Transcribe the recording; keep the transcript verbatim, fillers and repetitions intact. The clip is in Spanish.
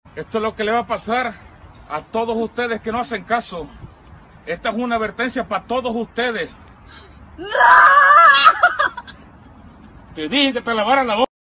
Esto es lo que le va a pasar a todos ustedes que no hacen caso. Esta es una advertencia para todos ustedes. ¡No! Te dije que te lavaran la boca.